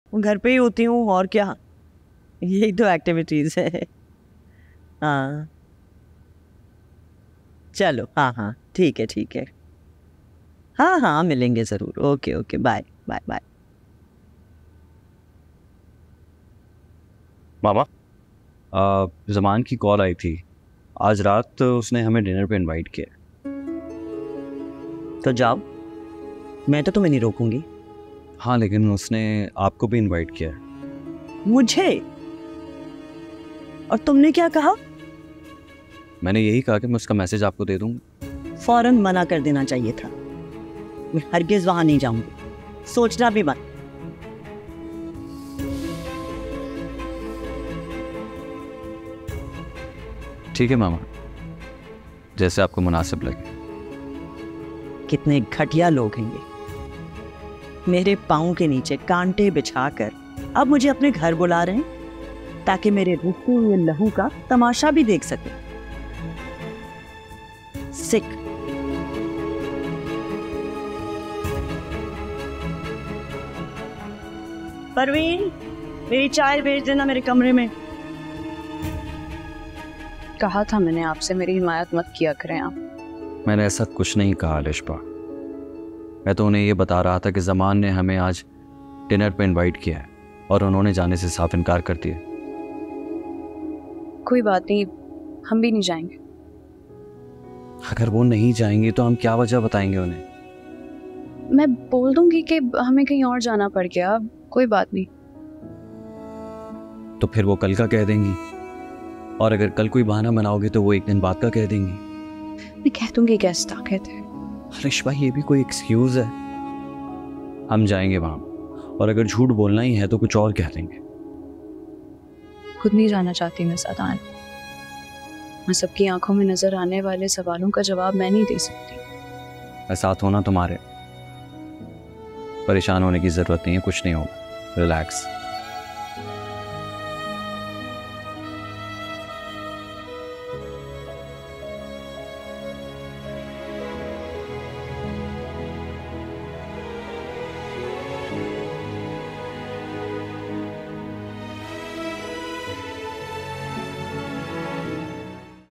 घर पे ही होती हूँ और क्या, यही तो एक्टिविटीज है। हाँ चलो, हाँ हाँ ठीक है ठीक है। हाँ हाँ मिलेंगे ज़रूर। Okay okay, bye bye bye. मामा, जमान की कॉल आई थी। आज रात तो उसने हमें डिनर पे इनवाइट किया। तो जाओ, मैं तो तुम्हें नहीं रोकूंगी। हाँ, लेकिन उसने आपको भी इनवाइट किया है। मुझे? और तुमने क्या कहा? मैंने यही कहा कि मैं उसका मैसेज आपको दे दूंगा। फौरन मना कर देना चाहिए था। मैं हरगिज वहां नहीं जाऊंगी, सोचना भी मत। ठीक है मामा, जैसे आपको मुनासिब लगे। कितने घटिया लोग हैं ये, मेरे पाँव के नीचे कांटे बिछाकर अब मुझे अपने घर बुला रहे हैं ताकि मेरे रुके हुए लहू का तमाशा भी देख सके। सिक। परवीन, मेरी चाय भेज देना मेरे कमरे में। कहा था मैंने आपसे मेरी हिमायत मत किया करें आप। मैंने ऐसा कुछ नहीं कहा लिशबा। मैं तो उन्हें ये बता रहा था कि जमान ने हमें आज डिनर पे इनवाइट किया है और उन्होंने जाने से साफ इनकार कर दिया। कोई बात नहीं, हम भी नहीं जाएंगे। अगर वो नहीं जाएंगे तो हम क्या वजह बताएंगे उन्हें? मैं बोल दूंगी कि हमें कहीं और जाना पड़ गया, कोई बात नहीं। तो फिर वो कल का कह देंगी, और अगर कल कोई बहाना बनाओगे तो वो एक दिन बाद का कह देंगी। मैं कह दूंगी गेस्ट आ गए थे। लिशबा, ये भी कोई एक्सक्यूज है? हम जाएंगे वहां, और अगर झूठ बोलना ही है तो कुछ और कह देंगे। खुद नहीं जाना चाहती मैं सदान। मैं सबकी आंखों में नजर आने वाले सवालों का जवाब मैं नहीं दे सकती। मैं साथ होना तुम्हारे। परेशान होने की जरूरत नहीं है, कुछ नहीं होगा। रिलैक्स।